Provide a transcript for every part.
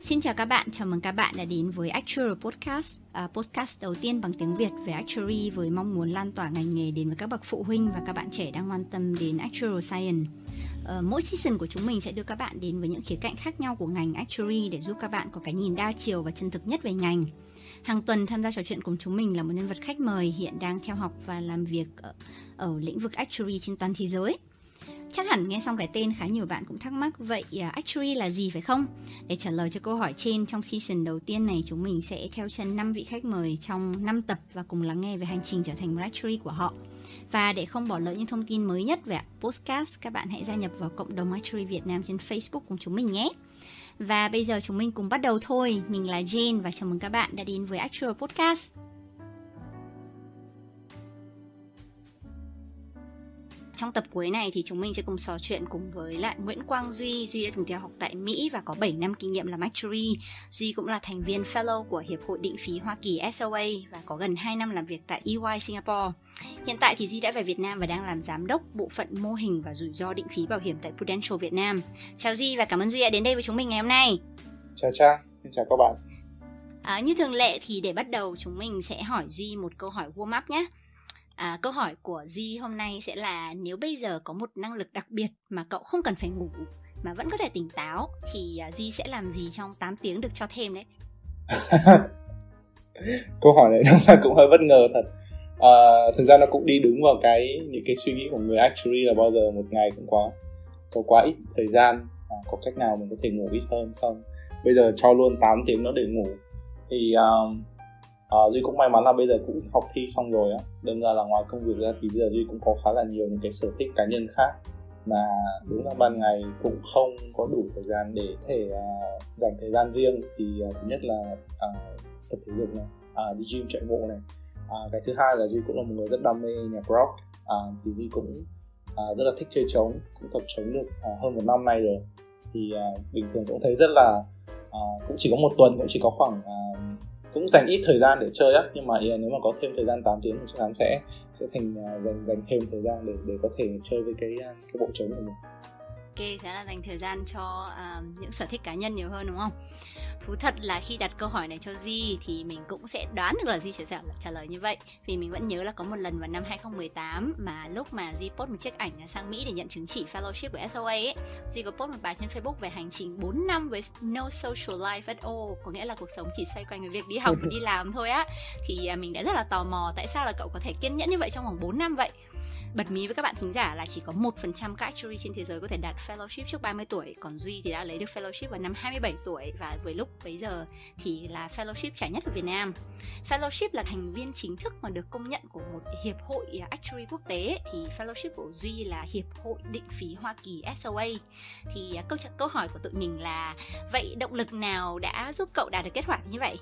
Xin chào các bạn, chào mừng các bạn đã đến với Actual Podcast, podcast đầu tiên bằng tiếng Việt về Actuary với mong muốn lan tỏa ngành nghề đến với các bậc phụ huynh và các bạn trẻ đang quan tâm đến Actual Science. Mỗi season của chúng mình sẽ đưa các bạn đến với những khía cạnh khác nhau của ngành Actuary để giúp các bạn có cái nhìn đa chiều và chân thực nhất về ngành. Hàng tuần tham gia trò chuyện cùng chúng mình là một nhân vật khách mời hiện đang theo học và làm việc ở lĩnh vực Actuary trên toàn thế giới. Chắc hẳn nghe xong cái tên khá nhiều bạn cũng thắc mắc vậy Actuary là gì phải không? Để trả lời cho câu hỏi trên, trong season đầu tiên này chúng mình sẽ theo chân 5 vị khách mời trong 5 tập và cùng lắng nghe về hành trình trở thành một Actuary của họ. Và để không bỏ lỡ những thông tin mới nhất về podcast, các bạn hãy gia nhập vào cộng đồng Actuary Việt Nam trên Facebook cùng chúng mình nhé. Và bây giờ chúng mình cùng bắt đầu thôi. Mình là Jane và chào mừng các bạn đã đến với Actual Podcast. Trong tập cuối này thì chúng mình sẽ cùng trò chuyện cùng với lại Nguyễn Quang Duy. Duy đã từng theo học tại Mỹ và có 7 năm kinh nghiệm làm Actuary. Duy cũng là thành viên Fellow của Hiệp hội Định phí Hoa Kỳ SOA và có gần 2 năm làm việc tại EY Singapore. Hiện tại thì Duy đã về Việt Nam và đang làm giám đốc bộ phận mô hình và rủi ro định phí bảo hiểm tại Prudential Việt Nam. Chào Duy và cảm ơn Duy đã đến đây với chúng mình ngày hôm nay. Chào Trang, xin chào các bạn. Như thường lệ thì để bắt đầu chúng mình sẽ hỏi Duy một câu hỏi warm up nhé. Câu hỏi của Duy hôm nay sẽ là nếu bây giờ có một năng lực đặc biệt mà cậu không cần phải ngủ mà vẫn có thể tỉnh táo thì Duy sẽ làm gì trong 8 tiếng được cho thêm đấy? Câu hỏi này đúng là cũng hơi bất ngờ thật. Thực ra nó cũng đi đúng vào những cái suy nghĩ của người actuary là bao giờ một ngày cũng có quá ít thời gian, có cách nào mình có thể ngủ ít hơn không? Bây giờ cho luôn 8 tiếng nữa để ngủ thì Duy cũng may mắn là bây giờ cũng học thi xong rồi á. Đâm ra là ngoài công việc ra thì bây giờ Duy cũng có khá là nhiều những cái sở thích cá nhân khác mà đúng là ban ngày cũng không có đủ thời gian để thể dành thời gian riêng. Thì thứ nhất là tập thể dục này, đi gym chạy bộ này. Cái thứ hai là Duy cũng là một người rất đam mê nhạc rock. Thì Duy cũng rất là thích chơi trống, cũng tập trống được hơn 1 năm nay rồi. Thì bình thường cũng thấy rất là cũng chỉ có một tuần cũng chỉ có khoảng cũng dành ít thời gian để chơi á, nhưng mà nếu mà có thêm thời gian 8 tiếng thì chắc chắn sẽ thành dành thêm thời gian để có thể chơi với cái bộ trống của mình. Ok, thế là dành thời gian cho những sở thích cá nhân nhiều hơn đúng không? Thú thật là khi đặt câu hỏi này cho Duy thì mình cũng sẽ đoán được là Duy sẽ trả lời như vậy. Vì mình vẫn nhớ là có một lần vào năm 2018 mà lúc mà Duy post một chiếc ảnh sang Mỹ để nhận chứng chỉ fellowship của SOA ấy, Duy có post một bài trên Facebook về hành trình 4 năm với no social life at all, có nghĩa là cuộc sống chỉ xoay quanh với việc đi học và đi làm thôi á. Thì mình đã rất là tò mò tại sao là cậu có thể kiên nhẫn như vậy trong vòng 4 năm vậy. Bật mí với các bạn thính giả là chỉ có 1% các actuary trên thế giới có thể đạt fellowship trước 30 tuổi, còn Duy thì đã lấy được fellowship vào năm 27 tuổi và với lúc bấy giờ thì là fellowship trẻ nhất ở Việt Nam. Fellowship là thành viên chính thức mà được công nhận của một hiệp hội actuary quốc tế, thì fellowship của Duy là Hiệp hội Định phí Hoa Kỳ SOA. Thì câu hỏi của tụi mình là vậy động lực nào đã giúp cậu đạt được kết quả như vậy?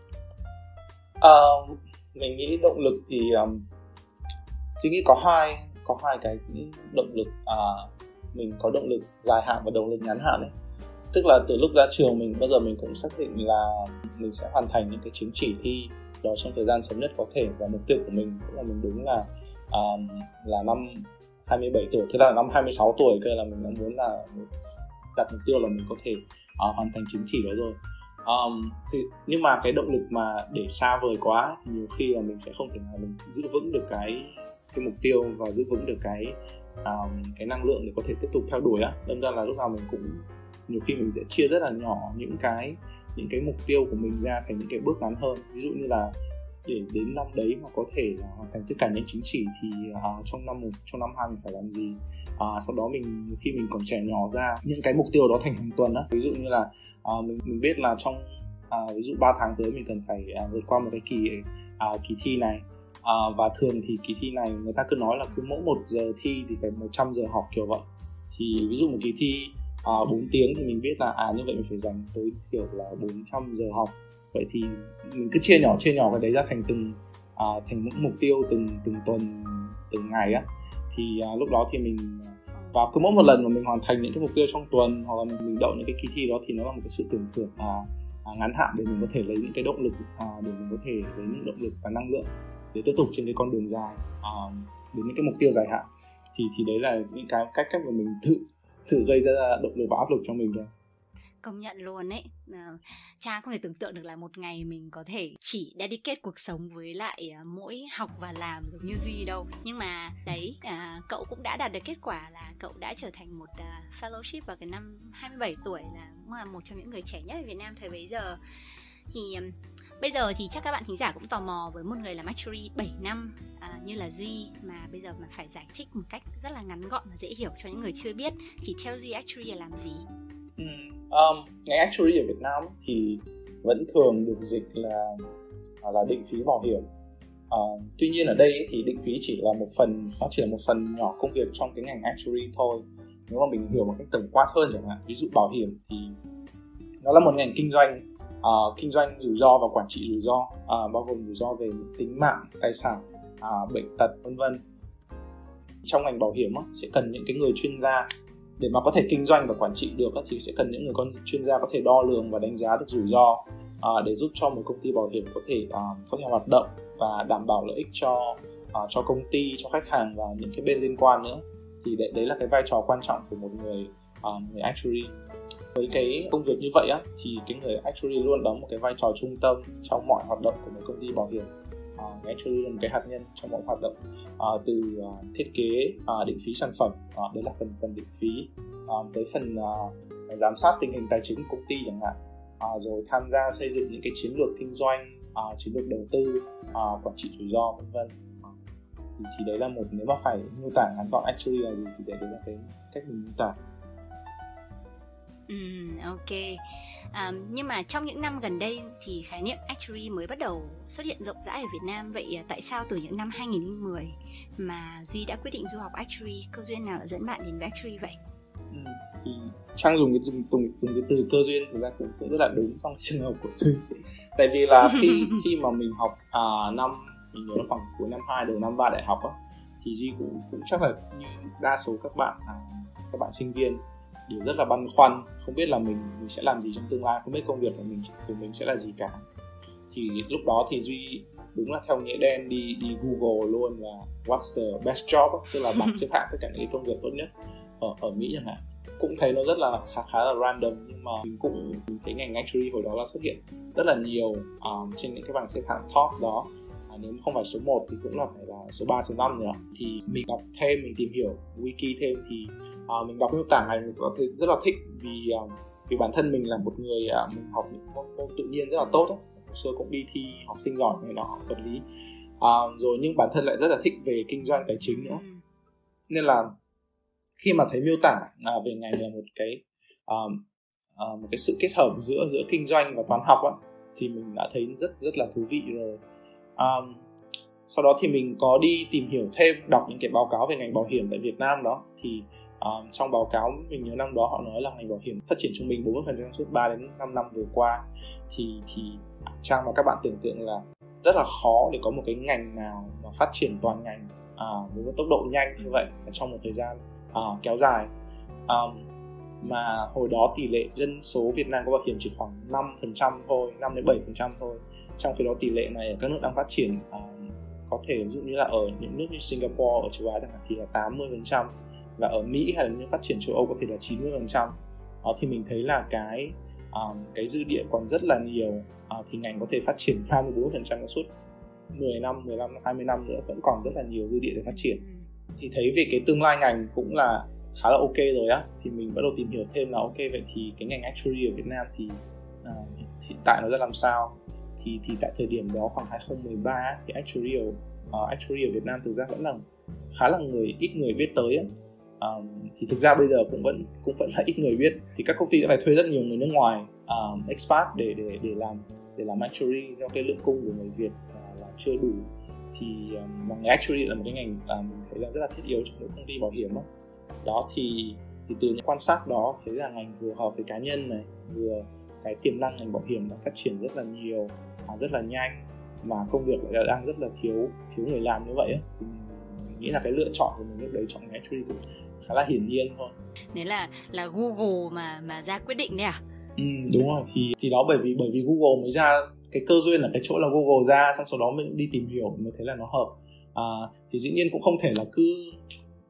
Mình nghĩ động lực thì Duy nghĩ có hai cái động lực. Mình có động lực dài hạn và động lực ngắn hạn ấy. Tức là từ lúc ra trường mình bao giờ mình cũng xác định là mình sẽ hoàn thành những cái chứng chỉ thi đó trong thời gian sớm nhất có thể, và mục tiêu của mình cũng là mình đúng là năm 27 tuổi, thế là năm 26 tuổi cơ là mình đã muốn là đặt mục tiêu là mình có thể hoàn thành chứng chỉ đó rồi. Nhưng mà cái động lực mà để xa vời quá thì nhiều khi là mình sẽ không thể nào mình giữ vững được cái mục tiêu và giữ vững được cái năng lượng để có thể tiếp tục theo đuổi á. Đâm ra là lúc nào mình cũng nhiều khi mình sẽ chia rất là nhỏ những cái mục tiêu của mình ra thành những cái bước ngắn hơn. Ví dụ như là để đến năm đấy mà có thể là hoàn thành tất cả những chứng chỉ thì trong năm 2 mình phải làm gì. Sau đó khi mình còn trẻ nhỏ ra những cái mục tiêu đó thành hàng tuần á. Ví dụ như là mình biết là trong ví dụ 3 tháng tới mình cần phải vượt qua một cái kỳ thi này. Và thường thì kỳ thi này người ta cứ nói là cứ mỗi 1 giờ thi thì phải 100 giờ học kiểu vậy. Thì ví dụ một kỳ thi 4 tiếng thì mình biết là như vậy mình phải dành tới kiểu là 400 giờ học. Vậy thì mình cứ chia nhỏ cái đấy ra thành thành những mục tiêu từng tuần, từng ngày á. Thì lúc đó thì mình và cứ mỗi một lần mà mình hoàn thành những cái mục tiêu trong tuần hoặc là mình đậu những cái kỳ thi đó thì nó là một cái sự tưởng thưởng ngắn hạn để mình có thể lấy những cái động lực, để mình có thể lấy những động lực và năng lượng để tiếp tục trên cái con đường dài đến những cái mục tiêu dài hạn. Thì đấy là những cái cách mà mình thử gây ra động lực và áp lực cho mình thôi. Công nhận luôn ấy. Trang không thể tưởng tượng được là một ngày mình có thể chỉ dedicate cuộc sống với lại mỗi học và làm giống như Duy đâu. Nhưng mà đấy, cậu cũng đã đạt được kết quả là cậu đã trở thành một fellowship vào cái năm 27 tuổi, là cũng là một trong những người trẻ nhất ở Việt Nam thời bấy giờ. Thì bây giờ thì chắc các bạn thính giả cũng tò mò với một người làm actuary 7 năm như là Duy, mà bây giờ mà phải giải thích một cách rất là ngắn gọn và dễ hiểu cho những người chưa biết, thì theo Duy actuary là làm gì? Ngành actuary ở Việt Nam thì vẫn thường được dịch là định phí bảo hiểm. Tuy nhiên ở đây thì định phí chỉ là một phần nhỏ công việc trong cái ngành actuary thôi. Nếu mà mình hiểu một cách tổng quát hơn chẳng hạn, ví dụ bảo hiểm thì nó là một ngành kinh doanh rủi ro và quản trị rủi ro, bao gồm rủi ro về tính mạng, tài sản, bệnh tật vân vân. Trong ngành bảo hiểm sẽ cần những cái người chuyên gia để mà có thể kinh doanh và quản trị được, thì sẽ cần những người chuyên gia có thể đo lường và đánh giá được rủi ro để giúp cho một công ty bảo hiểm có thể hoạt động và đảm bảo lợi ích cho công ty, cho khách hàng và những cái bên liên quan nữa. Thì đấy là cái vai trò quan trọng của một người actuary. Với cái công việc như vậy thì cái người actuary luôn đóng một cái vai trò trung tâm trong mọi hoạt động của một công ty bảo hiểm. Cái actuary là một cái hạt nhân trong mọi hoạt động, từ thiết kế, định phí sản phẩm, đấy là phần định phí, tới phần giám sát tình hình tài chính của công ty chẳng hạn, rồi tham gia xây dựng những cái chiến lược kinh doanh, chiến lược đầu tư, quản trị rủi ro vân vân. Thì đấy là nếu mà phải miêu tả ngắn gọn actuary là gì thì đấy là cái cách mình miêu tả. Ok. Nhưng mà trong những năm gần đây thì khái niệm actuary mới bắt đầu xuất hiện rộng rãi ở Việt Nam. Vậy tại sao từ những năm 2010 mà Duy đã quyết định du học actuary? Cơ duyên nào đã dẫn bạn đến với actuary vậy? Thì Trang dùng cái từ cơ duyên thực ra cũng rất là đúng trong trường hợp của Duy. Tại vì là khi mà mình học mình nhớ khoảng cuối năm 2 đầu năm 3 đại học thì Duy cũng chắc là như đa số các bạn sinh viên đều rất là băn khoăn, không biết là mình sẽ làm gì trong tương lai, không biết công việc của mình sẽ là gì cả. Thì lúc đó thì Duy đúng là theo nghĩa đen đi Google luôn và what's the best job, tức là bảng xếp hạng tất cả những công việc tốt nhất ở Mỹ chẳng hạn. Cũng thấy nó rất là khá là random, nhưng mà mình thấy ngành actuary hồi đó là xuất hiện rất là nhiều trên những cái bảng xếp hạng top đó. Nếu không phải số 1 thì cũng là phải là số 3, số 5 nữa. Thì mình đọc thêm, mình tìm hiểu wiki thêm thì mình đọc miêu tả này mình có thể rất là thích, vì bản thân mình là một người mình học những môn tự nhiên rất là tốt hồi xưa cũng đi thi học sinh giỏi này nọ, vật lý, rồi nhưng bản thân lại rất là thích về kinh doanh tài chính nữa, nên là khi mà thấy miêu tả về ngành là một cái sự kết hợp giữa kinh doanh và toán học thì mình đã thấy rất là thú vị rồi. Sau đó thì mình có đi tìm hiểu thêm, đọc những cái báo cáo về ngành bảo hiểm tại Việt Nam đó. Thì trong báo cáo mình nhớ năm đó họ nói là ngành bảo hiểm phát triển trung bình 40% suốt 3 đến 5 năm vừa qua. Thì Trang và các bạn tưởng tượng là rất là khó để có một cái ngành nào mà phát triển toàn ngành với một tốc độ nhanh như vậy trong một thời gian kéo dài. Mà hồi đó tỷ lệ dân số Việt Nam có bảo hiểm chỉ khoảng 5% thôi, 5 đến 7% thôi. Trong khi đó tỷ lệ này ở các nước đang phát triển có thể ví dụ như là ở những nước như Singapore ở châu Á chẳng hạn thì là 80%, và ở Mỹ hay là những phát triển châu Âu có thể là 90%. Thì mình thấy là cái dư địa còn rất là nhiều, thì ngành có thể phát triển 24% trong suốt 10 năm, 15, 20 năm nữa vẫn còn rất là nhiều dư địa để phát triển. Thì thấy về cái tương lai ngành cũng là khá là ok rồi thì mình bắt đầu tìm hiểu thêm là ok, vậy thì cái ngành actuary ở Việt Nam thì hiện tại nó ra làm sao. Thì tại thời điểm đó khoảng 2013 thì actuary ở Việt Nam thực ra vẫn là khá là ít người biết tới thì thực ra bây giờ cũng vẫn là ít người biết. Thì các công ty đã phải thuê rất nhiều người nước ngoài expat để làm actuary, do cái lượng cung của người Việt là chưa đủ. Thì ngành actuary là một cái ngành mình thấy là rất là thiết yếu trong những công ty bảo hiểm đó. Thì từ những quan sát đó thấy là ngành vừa hợp với cá nhân này, vừa cái tiềm năng ngành bảo hiểm đã phát triển rất là nhiều, rất là nhanh, mà công việc lại đang rất là thiếu người làm như vậy thì mình nghĩ là cái lựa chọn của mình lúc đấy chọn ngành actuary cũng khá là hiển nhiên thôi. Đấy là Google mà ra quyết định đấy à? Đúng rồi, thì đó bởi vì Google mới ra, cái cơ duyên là cái chỗ là Google ra, xong sau đó mình đi tìm hiểu mới thấy là nó hợp. Thì dĩ nhiên cũng không thể là cứ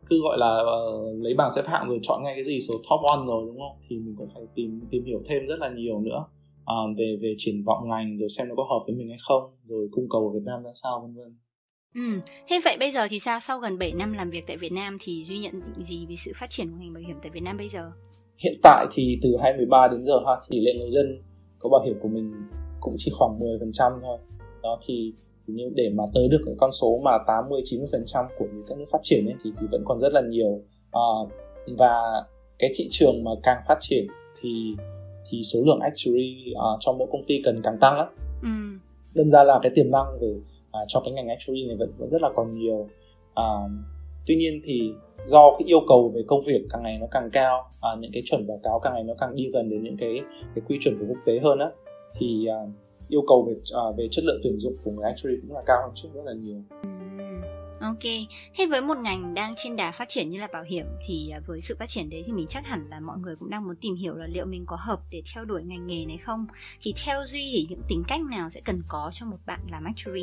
cứ gọi là lấy bảng xếp hạng rồi chọn ngay cái gì số top 1 rồi, đúng không? Thì mình cũng phải tìm hiểu thêm rất là nhiều nữa về triển vọng ngành, rồi xem nó có hợp với mình hay không, rồi cung cầu ở Việt Nam ra sao, vân vân. Thế vậy bây giờ thì sao? Sau gần 7 năm làm việc tại Việt Nam thì Duy nhận định gì về sự phát triển của ngành bảo hiểm tại Việt Nam bây giờ? Hiện tại thì từ 2013 đến giờ tỷ lệ người dân có bảo hiểm của mình cũng chỉ khoảng 10% thôi. Đó thì như để mà tới được cái con số mà 80-90% của những các nước phát triển ấy, thì vẫn còn rất là nhiều. Và cái thị trường mà càng phát triển thì số lượng actuary trong mỗi công ty cần càng tăng á. Đâm ra là cái tiềm năng về cho cái ngành actuary này vẫn rất là còn nhiều. Tuy nhiên thì do cái yêu cầu về công việc càng ngày nó càng cao, những cái chuẩn báo cáo càng ngày nó càng đi gần đến những cái quy chuẩn của quốc tế hơn á, thì yêu cầu về chất lượng tuyển dụng của người actuary cũng là cao hơn trước rất là nhiều. Ok, thế với một ngành đang trên đà phát triển như là bảo hiểm thì với sự phát triển đấy thì mình chắc hẳn là mọi người cũng đang muốn tìm hiểu là liệu mình có hợp để theo đuổi ngành nghề này không? Thì theo Duy thì những tính cách nào sẽ cần có cho một bạn làm actuary?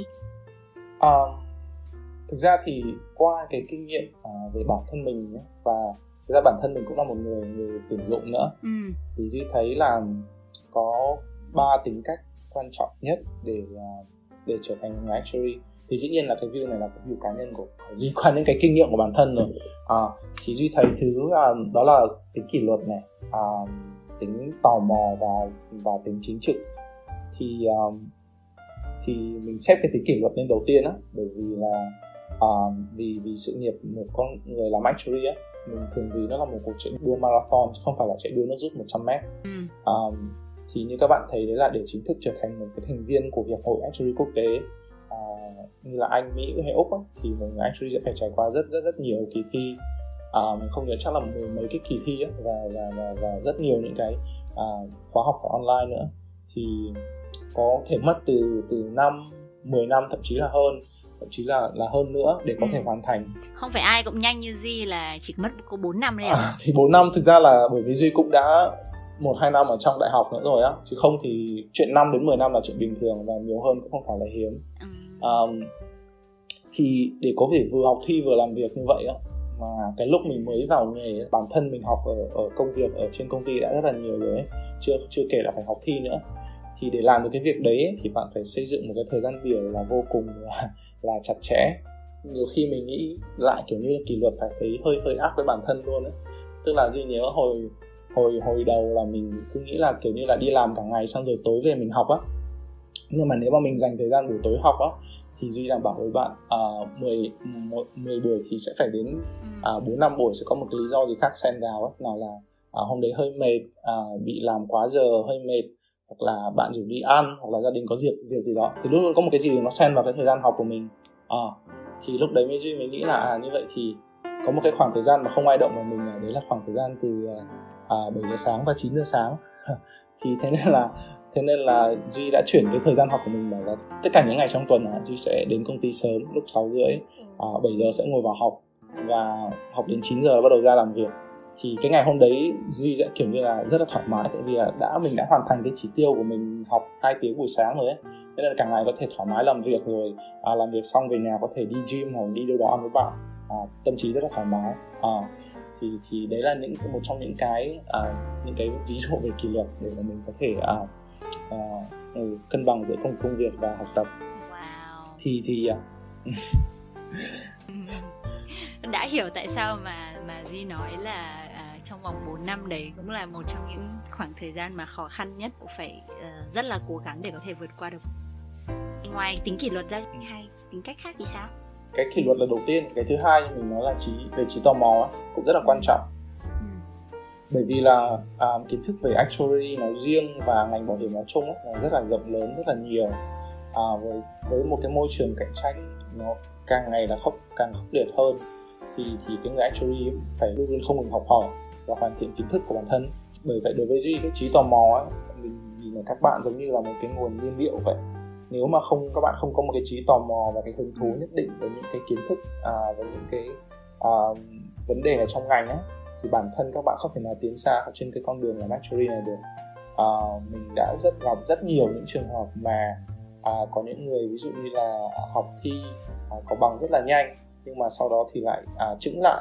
Thực ra thì qua cái kinh nghiệm về bản thân mình ấy, và thực ra bản thân mình cũng là một người tuyển dụng nữa, thì Duy thấy là có 3 tính cách quan trọng nhất để trở thành người actuary. Thì dĩ nhiên là cái view này là cái view cá nhân của Duy qua những cái kinh nghiệm của bản thân rồi. Thì Duy thấy thứ đó là tính kỷ luật này, tính tò mò và tính chính trực. Thì mình xếp cái tính kỷ luật lên đầu tiên á, bởi vì là vì sự nghiệp một con người làm actuary á, mình thường vì nó là một cuộc chạy đua marathon chứ không phải là chạy đua nước rút 100m. Thì như các bạn thấy đấy là để chính thức trở thành một cái thành viên của Hiệp hội Actuary quốc tế như là Anh, Mỹ hay Úc á, thì một người actuary sẽ phải trải qua rất nhiều kỳ thi. Mình không nhớ chắc là 10 mấy cái kỳ thi á, và rất nhiều những cái khóa học online nữa, thì có thể mất từ 10 năm thậm chí là hơn nữa để có thể hoàn thành. Không phải ai cũng nhanh như Duy là chỉ mất có 4 năm đấy à? Thì 4 năm thực ra là bởi vì Duy cũng đã 1-2 năm ở trong đại học nữa rồi á, chứ không thì chuyện 5 đến 10 năm là chuyện bình thường, và nhiều hơn cũng không phải là hiếm. Thì để có thể vừa học thi vừa làm việc như vậy á, mà cái lúc mình mới vào nghề, bản thân mình học ở công việc ở trên công ty đã rất là nhiều rồi ấy, chưa kể là phải học thi nữa. Thì để làm được cái việc đấy ấy, thì bạn phải xây dựng một cái thời gian biểu là vô cùng là chặt chẽ. Nhiều khi mình nghĩ lại kiểu như kỷ luật phải thấy hơi ác với bản thân luôn ấy. Tức là Duy nhớ hồi đầu là mình cứ nghĩ là kiểu như là đi làm cả ngày xong rồi tối về mình học á. Nhưng mà nếu mà mình dành thời gian buổi tối học á, thì Duy đảm bảo với bạn 10 buổi thì sẽ phải đến 4-5 buổi sẽ có một cái lý do gì khác xen vào á. Nào là hôm đấy hơi mệt, bị làm quá giờ hơi mệt, hoặc là bạn rủ đi ăn, hoặc là gia đình có việc gì đó, thì lúc có một cái gì nó xen vào cái thời gian học của mình. Thì lúc đấy Duy mới nghĩ là như vậy thì có một cái khoảng thời gian mà không ai động vào mình, đấy là khoảng thời gian từ 7 giờ sáng và 9 giờ sáng. Thì thế nên là Duy đã chuyển cái thời gian học của mình, bảo là tất cả những ngày trong tuần Duy sẽ đến công ty sớm, lúc 6:30, 7 giờ sẽ ngồi vào học, và học đến 9 giờ bắt đầu ra làm việc. Thì cái ngày hôm đấy Duy sẽ kiểu như là rất là thoải mái, tại vì là mình đã hoàn thành cái chỉ tiêu của mình học 2 tiếng buổi sáng rồi ấy, nên là cả ngày có thể thoải mái làm việc, rồi làm việc xong về nhà có thể đi gym hoặc đi đâu đó ăn với bạn, tâm trí rất là thoải mái. Thì đấy là một trong những cái ví dụ về kỷ luật để mà mình có thể cân bằng giữa công việc và học tập. Thì đã hiểu tại sao mà Duy nói là trong vòng 4 năm đấy cũng là một trong những khoảng thời gian mà khó khăn nhất, cũng phải rất là cố gắng để có thể vượt qua được. Ngoài tính kỷ luật ra hay tính cách khác thì sao? Cái kỷ luật là đầu tiên, cái thứ hai mình nói là trí tò mò cũng rất là quan trọng. Bởi vì là kiến thức về actuary nói riêng và ngành bảo hiểm nói chung là rất là rộng lớn, rất là nhiều. Với một cái môi trường cạnh tranh nó càng ngày là càng khốc liệt hơn, thì cái người actuary phải luôn luôn không ngừng học hỏi và hoàn thiện kiến thức của bản thân. Bởi vậy đối với Duy, cái trí tò mò ấy, mình nhìn là các bạn giống như là một cái nguồn nhiên liệu vậy. Nếu mà các bạn không có một cái trí tò mò và cái hứng thú nhất định với những cái kiến thức và những cái vấn đề ở trong ngành ấy, thì bản thân các bạn không thể nào tiến xa trên cái con đường làm actuary này được. Mình đã gặp rất nhiều những trường hợp mà có những người ví dụ như là học thi có bằng rất là nhanh, nhưng mà sau đó thì lại chững lại,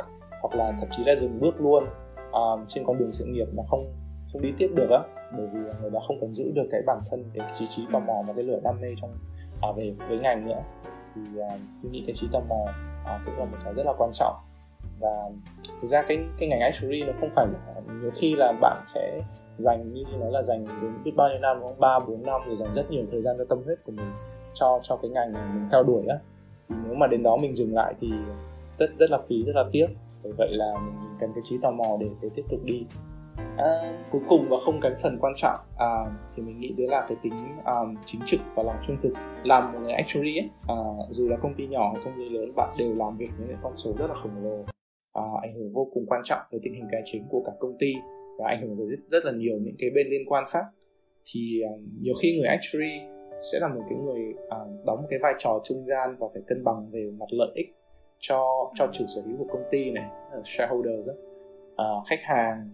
hoặc là thậm chí là dừng bước luôn trên con đường sự nghiệp mà không đi tiếp được á, bởi vì người ta không còn giữ được cái bản thân, cái trí tò mò và cái lửa đam mê trong về với ngành nữa. Thì tôi nghĩ cái trí tò mò cũng là một cái rất là quan trọng. Và thực ra cái ngành actuary nó không phải là, nhiều khi là bạn sẽ dành như nói là dành đến biết bao nhiêu năm, 3-4 năm, rồi dành rất nhiều thời gian cho tâm huyết của mình cho cái ngành mà mình theo đuổi á. Thì nếu mà đến đó mình dừng lại thì rất là phí, rất là tiếc. Bởi vậy là mình cần cái trí tò mò để tiếp tục đi. Cuối cùng và không kém phần quan trọng thì mình nghĩ đấy là cái tính chính trực và lòng trung thực. Làm một người actuary ấy, dù là công ty nhỏ hay công ty lớn, bạn đều làm việc với những con số rất là khổng lồ, ảnh hưởng vô cùng quan trọng tới tình hình tài chính của cả công ty và ảnh hưởng tới rất là nhiều những cái bên liên quan khác. Thì nhiều khi người actuary sẽ là một cái người đóng một cái vai trò trung gian và phải cân bằng về mặt lợi ích cho chủ sở hữu của công ty này, shareholders, khách hàng,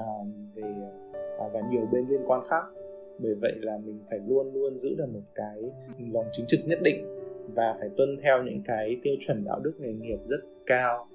và nhiều bên liên quan khác. Bởi vậy là mình phải luôn luôn giữ được một cái lòng chính trực nhất định và phải tuân theo những cái tiêu chuẩn đạo đức nghề nghiệp rất cao,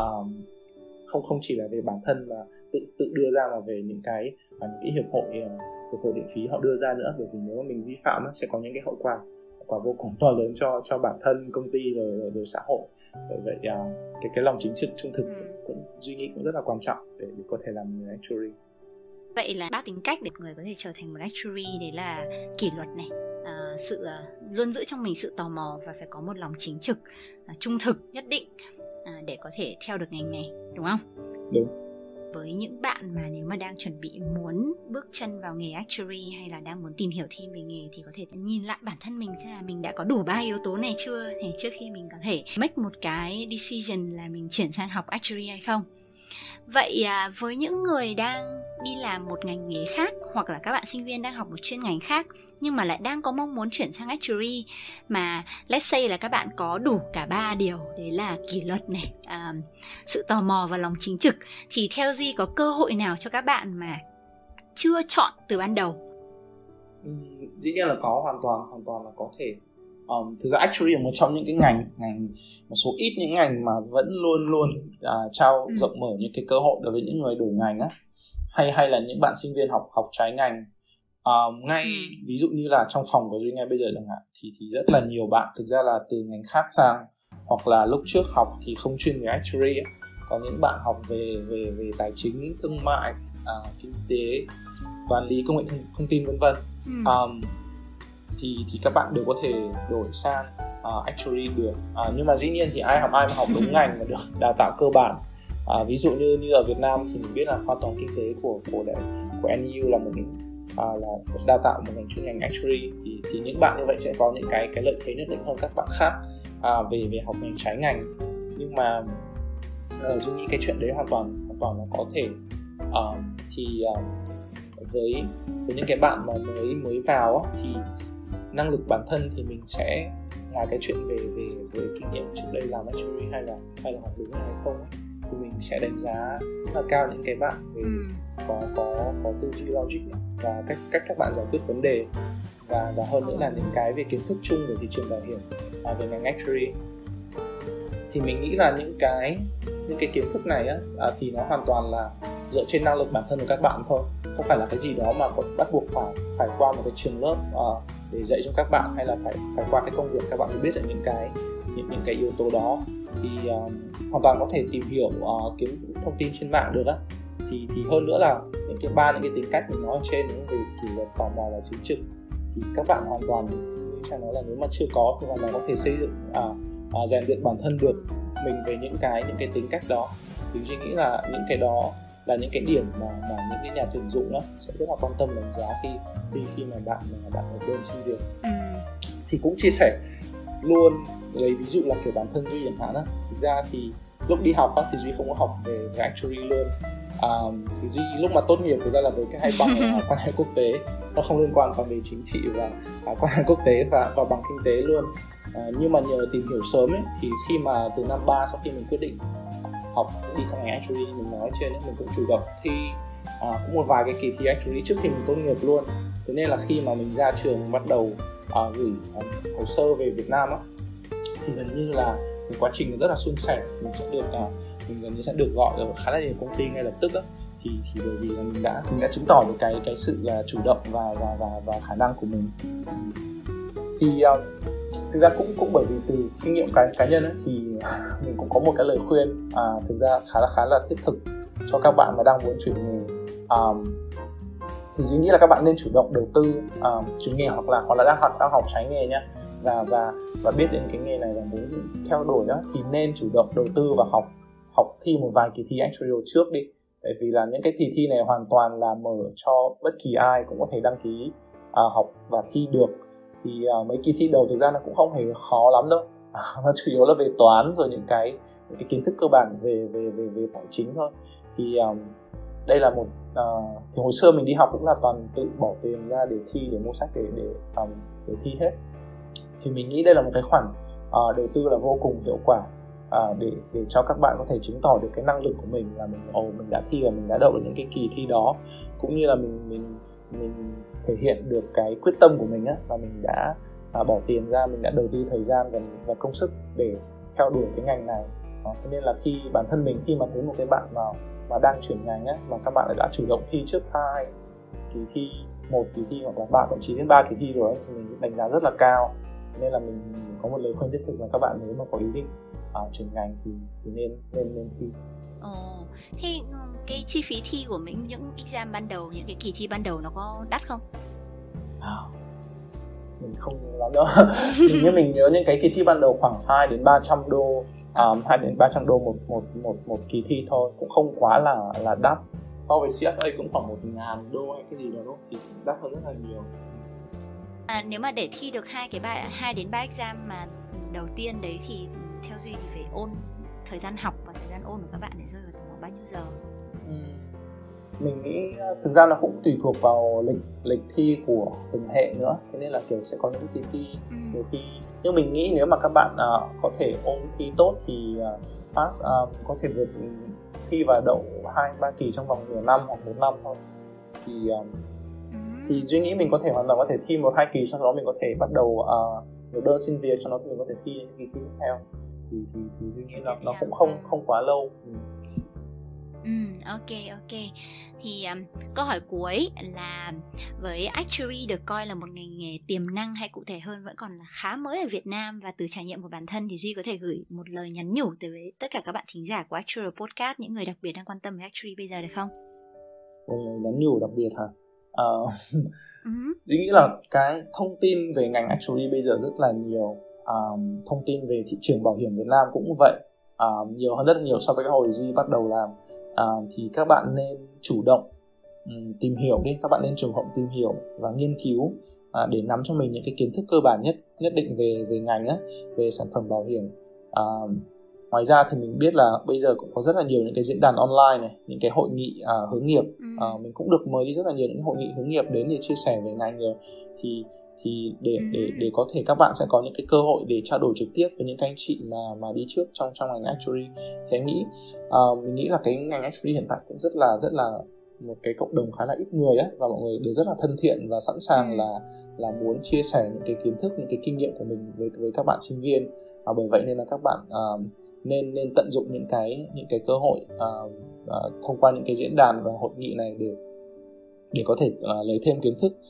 không chỉ là về bản thân mà tự đưa ra, mà về những cái hiệp hội lệ phí họ đưa ra nữa. Bởi vì nếu mà mình vi phạm sẽ có những cái hậu quả vô cùng to lớn cho bản thân công ty rồi xã hội. Bởi vậy cái lòng chính trực trung thực cũng duy nghĩ cũng rất là quan trọng để có thể làm người actuary. Vậy là 3 tính cách để người có thể trở thành một actuary, đấy là kỷ luật này, sự luôn giữ trong mình sự tò mò và phải có một lòng chính trực, trung thực nhất định để có thể theo được ngành này, đúng không? Đúng. Với những bạn mà nếu mà đang chuẩn bị muốn bước chân vào nghề actuary hay là đang muốn tìm hiểu thêm về nghề thì có thể nhìn lại bản thân mình xem là mình đã có đủ 3 yếu tố này chưa, để trước khi mình có thể make một cái decision là mình chuyển sang học actuary hay không. Vậy với những người đang đi làm một ngành nghề khác, hoặc là các bạn sinh viên đang học một chuyên ngành khác nhưng mà lại đang có mong muốn chuyển sang actuary, mà let's say là các bạn có đủ cả 3 điều, đấy là kỷ luật này, sự tò mò và lòng chính trực, thì theo Duy có cơ hội nào cho các bạn mà chưa chọn từ ban đầu? Dĩ nhiên là có, hoàn toàn là có thể. Thực ra actually là một trong những cái ngành một số ít những ngành mà vẫn luôn trao rộng mở những cái cơ hội đối với những người đổi ngành á, hay là những bạn sinh viên học trái ngành. Ví dụ như là trong phòng của Duy ngay bây giờ chẳng hạn, thì rất là nhiều bạn thực ra là từ ngành khác sang, hoặc là lúc trước học thì không chuyên về actuary ấy. Có những bạn học về tài chính, thương mại, kinh tế, quản lý, công nghệ thông tin vân vân. Thì các bạn đều có thể đổi sang actuary được. Nhưng mà dĩ nhiên thì ai mà học đúng ngành mà được đào tạo cơ bản. Ví dụ như ở Việt Nam thì mình biết là khoa toán kinh tế của NEU là là đào tạo một ngành chuyên ngành actuary, thì những bạn như vậy sẽ có những cái lợi thế nhất định hơn các bạn khác về học ngành trái ngành. Nhưng mà Duy nghĩ cái chuyện đấy hoàn toàn là có thể. Với những cái bạn mà mới vào thì năng lực bản thân thì mình sẽ, ngoài cái chuyện về kinh nghiệm trước đây làm actuary hay là học đúng hay không, thì mình sẽ đánh giá rất là cao những cái bạn về có tư duy logic và cách các bạn giải quyết vấn đề, và hơn nữa là những cái về kiến thức chung về thị trường bảo hiểm về ngành actuary. Thì mình nghĩ là những cái kiến thức này thì nó hoàn toàn là dựa trên năng lực bản thân của các bạn thôi, không phải là cái gì đó mà bắt buộc phải qua một cái trường lớp để dạy cho các bạn, hay là phải qua cái công việc các bạn mới biết được những cái yếu tố đó. Thì hoàn toàn có thể tìm hiểu kiếm thông tin trên mạng được á. Thì hơn nữa là những cái tính cách mình nói ở trên, những về kỷ luật, tò mò và chính trực, thì các bạn hoàn toàn, như Trang nói là nếu mà chưa có thì hoàn toàn có thể xây dựng rèn luyện bản thân được mình về những cái tính cách đó. Thì Duy nghĩ là những cái đó là những cái điểm mà những cái nhà tuyển dụng sẽ rất là quan tâm đánh giá khi mà bạn nộp đơn xin việc. Thì cũng chia sẻ luôn, lấy ví dụ là kiểu bản thân Duy chẳng hạn á. Thực ra thì lúc đi học thì Duy không có học về actuary luôn. Thì Duy lúc mà tốt nghiệp thực ra là với cái 2 bằng quan hệ quốc tế, nó không liên quan về chính trị và quan hệ quốc tế và bằng kinh tế luôn. Nhưng mà nhờ tìm hiểu sớm ấy, thì khi mà từ năm 3 sau khi mình quyết định học đi theo ngành actuary, mình nói trên ấy, mình cũng chủ động thi cũng một vài cái kỳ thi actuary trước khi mình tốt nghiệp luôn. Thế nên là khi mà mình ra trường bắt đầu gửi hồ sơ về Việt Nam thì gần như là quá trình rất là suôn sẻ. Mình sẽ được mình gần như sẽ được gọi ở khá là nhiều công ty ngay lập tức á, thì bởi vì là mình đã chứng tỏ được cái sự là chủ động và khả năng của mình. Thì thực ra cũng bởi vì từ kinh nghiệm cá nhân ấy, thì mình cũng có một cái lời khuyên thực ra khá là thiết thực cho các bạn mà đang muốn chuyển nghề. Thì Duy nghĩ là các bạn nên chủ động đầu tư chuyển nghề hoặc là đang học trái nghề nhá, và biết đến cái nghề này và muốn theo đuổi đó, thì nên chủ động đầu tư và học thi một vài kỳ thi actuarial trước đi. Bởi vì là những cái kỳ thi này hoàn toàn là mở cho bất kỳ ai cũng có thể đăng ký học và thi được. Thì mấy kỳ thi đầu thực ra nó cũng không hề khó lắm đâu. Nó chủ yếu là về toán rồi những cái kiến thức cơ bản về tài chính thôi. Thì đây là một thì hồi xưa mình đi học cũng là toàn tự bỏ tiền ra để thi, để mua sách để thi hết. Thì mình nghĩ đây là một cái khoản đầu tư là vô cùng hiệu quả để cho các bạn có thể chứng tỏ được cái năng lực của mình, là mình đã thi và mình đã đậu được những cái kỳ thi đó, cũng như là mình thể hiện được cái quyết tâm của mình á, và mình đã bỏ tiền ra, mình đã đầu tư thời gian và công sức để theo đuổi cái ngành này. Cho nên là khi bản thân mình, khi mà thấy một cái bạn mà đang chuyển ngành á, mà các bạn đã chủ động thi trước 2 kỳ thi, 1 kỳ thi hoặc là 3, thậm chí đến 3 kỳ thi rồi ấy, thì mình đánh giá rất là cao. Nên là mình có một lời khuyên thiết thực là các bạn nếu mà có ý định chuyển ngành thì nên thi. Thế cái chi phí thi của mình, những exam ban đầu, những cái kỳ thi ban đầu nó có đắt không? Mình không lắm đâu. Mình nhớ những cái kỳ thi ban đầu khoảng 2 đến 300 đô, 2 đến 300 đô một kỳ thi thôi, cũng không quá là đắt. So với CFA cũng khoảng 1.000 đô hay cái gì đó, đúng không? Thì đắt hơn rất là nhiều. Nếu mà để thi được 2 đến 3 exam mà đầu tiên đấy thì theo Duy thì phải ôn, thời gian học và thời gian ôn của các bạn để rơi vào tầm khoảng bao nhiêu giờ? Mình nghĩ thực ra nó cũng tùy thuộc vào lịch thi của từng hệ nữa, thế nên là kiểu sẽ có những kỳ thi nhiều khi, nhưng mình nghĩ nếu mà các bạn có thể ôn thi tốt thì pass có thể vượt thi và đậu 2-3 kỳ trong vòng nửa năm hoặc 1 năm thôi. Thì Duy nghĩ mình có thể hoàn toàn có thể thi 1-2 kỳ, sau đó mình có thể bắt đầu nộp đơn xin việc, sau đó thì mình có thể thi những kỳ thi tiếp theo. Thì Duy nghĩ là nó cũng không quá lâu. Ok. Thì câu hỏi cuối là với actuary được coi là một ngành nghề tiềm năng, hay cụ thể hơn vẫn còn là khá mới ở Việt Nam, và từ trải nghiệm của bản thân thì Duy có thể gửi một lời nhắn nhủ tới với tất cả các bạn thính giả của Actuarial Podcast, những người đặc biệt đang quan tâm về actuary bây giờ được không? Một lời nhắn nhủ đặc biệt hả? Duy nghĩ là cái thông tin về ngành actuary bây giờ rất là nhiều. Thông tin về thị trường bảo hiểm Việt Nam cũng vậy, nhiều hơn rất là nhiều so với hồi Duy bắt đầu làm. Thì các bạn nên chủ động tìm hiểu đi, các bạn nên chủ động tìm hiểu và nghiên cứu để nắm cho mình những cái kiến thức cơ bản nhất định về ngành á, về sản phẩm bảo hiểm. Ngoài ra thì mình biết là bây giờ cũng có rất là nhiều những cái diễn đàn online này, những cái hội nghị hướng nghiệp. Mình cũng được mời đi rất là nhiều những hội nghị hướng nghiệp đến để chia sẻ về ngành rồi. Thì để có thể các bạn sẽ có những cái cơ hội để trao đổi trực tiếp với những cái anh chị mà đi trước trong ngành actuary. Thì mình nghĩ là cái ngành actuary hiện tại cũng rất là một cái cộng đồng khá là ít người ấy, và mọi người đều rất là thân thiện và sẵn sàng là muốn chia sẻ những cái kiến thức, những cái kinh nghiệm của mình với các bạn sinh viên. Bởi vậy nên là các bạn nên tận dụng những cái cơ hội thông qua những cái diễn đàn và hội nghị này để có thể lấy thêm kiến thức.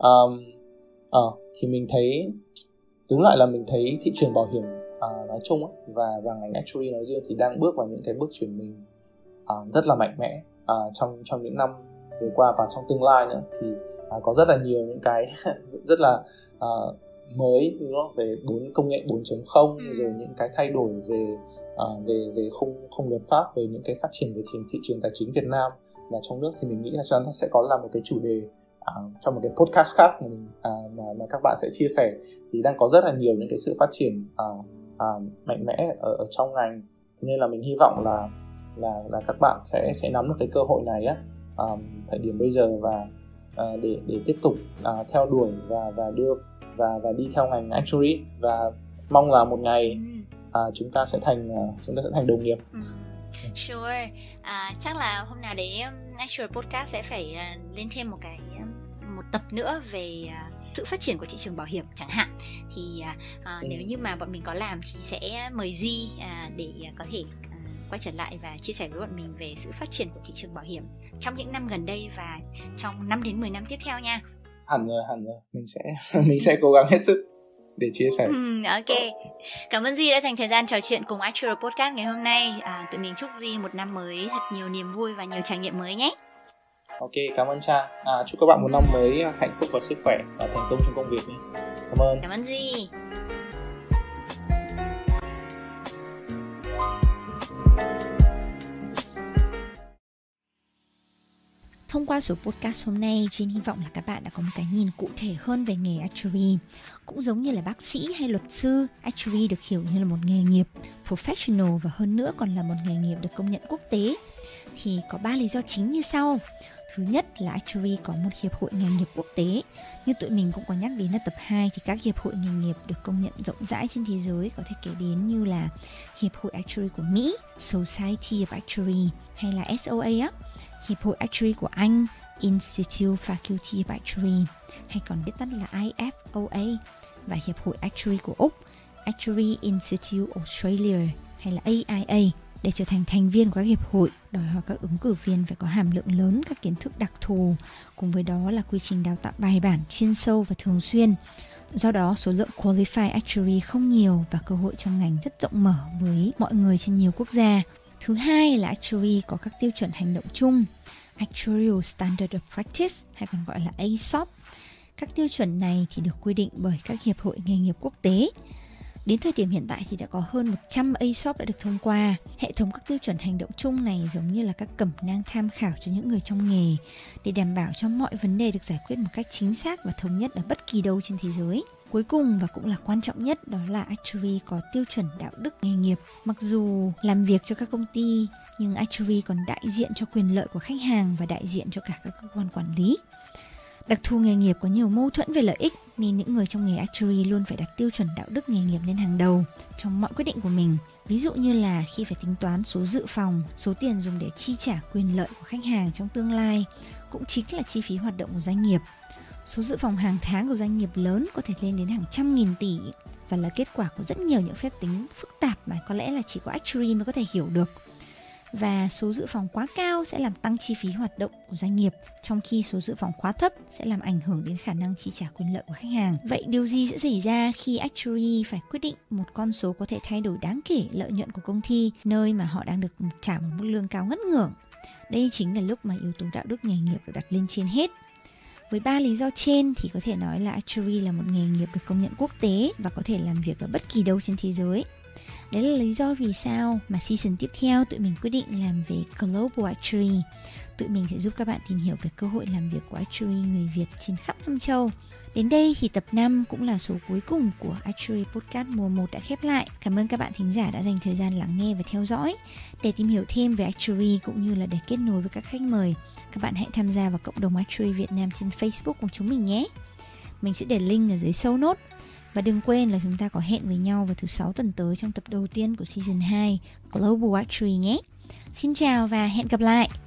Thì mình thấy đúng lại là mình thấy thị trường bảo hiểm nói chung và ngành actuary nói riêng thì đang bước vào những cái bước chuyển mình rất là mạnh mẽ trong những năm vừa qua và trong tương lai nữa. Thì có rất là nhiều những cái rất là mới, đúng không? Về công nghệ 4.0 rồi những cái thay đổi về khung luật pháp, về những cái phát triển về thị trường tài chính Việt Nam và trong nước. Thì mình nghĩ là chúng ta sẽ có làm một cái chủ đề trong một cái podcast khác mà các bạn sẽ chia sẻ. Thì đang có rất là nhiều những cái sự phát triển mạnh mẽ ở trong ngành, nên là mình hy vọng là các bạn sẽ nắm được cái cơ hội này thời điểm bây giờ, và để tiếp tục theo đuổi và đi theo ngành actuary, và mong là một ngày chúng ta sẽ thành đồng nghiệp. Sure. Chắc là hôm nào đấy Actual Podcast sẽ phải lên thêm một tập nữa về sự phát triển của thị trường bảo hiểm chẳng hạn. Thì nếu như mà bọn mình có làm thì sẽ mời Duy để có thể quay trở lại và chia sẻ với bọn mình về sự phát triển của thị trường bảo hiểm trong những năm gần đây và trong 5 đến 10 năm tiếp theo nha. Hẳn rồi. Mình sẽ cố gắng hết sức để chia sẻ. Ok. Cảm ơn Duy đã dành thời gian trò chuyện cùng Actual Podcast ngày hôm nay. Tụi mình chúc Duy một năm mới thật nhiều niềm vui và nhiều trải nghiệm mới nhé. Ok, cảm ơn Trang. Chúc các bạn một năm mới hạnh phúc và sức khỏe và thành công trong công việc nhé. Cảm ơn Duy. Thông qua số podcast hôm nay, Jin hy vọng là các bạn đã có một cái nhìn cụ thể hơn về nghề actuary. Cũng giống như là bác sĩ hay luật sư, actuary được hiểu như là một nghề nghiệp professional và hơn nữa còn là một nghề nghiệp được công nhận quốc tế. Thì có 3 lý do chính như sau. Thứ nhất là actuary có một hiệp hội nghề nghiệp quốc tế. Như tụi mình cũng có nhắc đến ở tập 2 thì các hiệp hội nghề nghiệp được công nhận rộng rãi trên thế giới có thể kể đến như là Hiệp hội Actuary của Mỹ, Society of Actuary hay là SOA á, Hiệp hội Actuary của Anh, Institute Faculty of Actuary hay còn viết tắt là IFOA, và Hiệp hội Actuary của Úc, Actuary Institute Australia hay là AIA. Để trở thành thành viên của các hiệp hội, đòi hỏi các ứng cử viên phải có hàm lượng lớn các kiến thức đặc thù, cùng với đó là quy trình đào tạo bài bản, chuyên sâu và thường xuyên. Do đó, số lượng Qualified Actuary không nhiều và cơ hội trong ngành rất rộng mở với mọi người trên nhiều quốc gia. Thứ hai là Actuary có các tiêu chuẩn hành động chung, Actuarial Standard of Practice hay còn gọi là ASOP. Các tiêu chuẩn này thì được quy định bởi các hiệp hội nghề nghiệp quốc tế. Đến thời điểm hiện tại thì đã có hơn 100 ASOP đã được thông qua. Hệ thống các tiêu chuẩn hành động chung này giống như là các cẩm nang tham khảo cho những người trong nghề để đảm bảo cho mọi vấn đề được giải quyết một cách chính xác và thống nhất ở bất kỳ đâu trên thế giới. Cuối cùng và cũng là quan trọng nhất đó là Actuary có tiêu chuẩn đạo đức nghề nghiệp. Mặc dù làm việc cho các công ty nhưng Actuary còn đại diện cho quyền lợi của khách hàng và đại diện cho cả các cơ quan quản lý. Đặc thù nghề nghiệp có nhiều mâu thuẫn về lợi ích nên những người trong nghề Actuary luôn phải đặt tiêu chuẩn đạo đức nghề nghiệp lên hàng đầu trong mọi quyết định của mình. Ví dụ như là khi phải tính toán số dự phòng, số tiền dùng để chi trả quyền lợi của khách hàng trong tương lai, cũng chính là chi phí hoạt động của doanh nghiệp. Số dự phòng hàng tháng của doanh nghiệp lớn có thể lên đến hàng trăm nghìn tỷ và là kết quả của rất nhiều những phép tính phức tạp mà có lẽ là chỉ có Actuary mới có thể hiểu được. Và số dự phòng quá cao sẽ làm tăng chi phí hoạt động của doanh nghiệp, trong khi số dự phòng quá thấp sẽ làm ảnh hưởng đến khả năng chi trả quyền lợi của khách hàng. Vậy điều gì sẽ xảy ra khi Actuary phải quyết định một con số có thể thay đổi đáng kể lợi nhuận của công ty, nơi mà họ đang được trả một mức lương cao ngất ngưởng? Đây chính là lúc mà yếu tố đạo đức nghề nghiệp được đặt lên trên hết. Với 3 lý do trên thì có thể nói là Actuary là một nghề nghiệp được công nhận quốc tế và có thể làm việc ở bất kỳ đâu trên thế giới. Đấy là lý do vì sao mà season tiếp theo tụi mình quyết định làm về Global Actuary. Tụi mình sẽ giúp các bạn tìm hiểu về cơ hội làm việc của Actuary người Việt trên khắp năm châu. Đến đây thì tập 5 cũng là số cuối cùng của Actuary Podcast mùa 1 đã khép lại. Cảm ơn các bạn thính giả đã dành thời gian lắng nghe và theo dõi. Để tìm hiểu thêm về Actuary cũng như là để kết nối với các khách mời, các bạn hãy tham gia vào cộng đồng Actuary Việt Nam trên Facebook của chúng mình nhé. Mình sẽ để link ở dưới show notes. Và đừng quên là chúng ta có hẹn với nhau vào thứ 6 tuần tới trong tập đầu tiên của Season 2 Global Actuary nhé. Xin chào và hẹn gặp lại!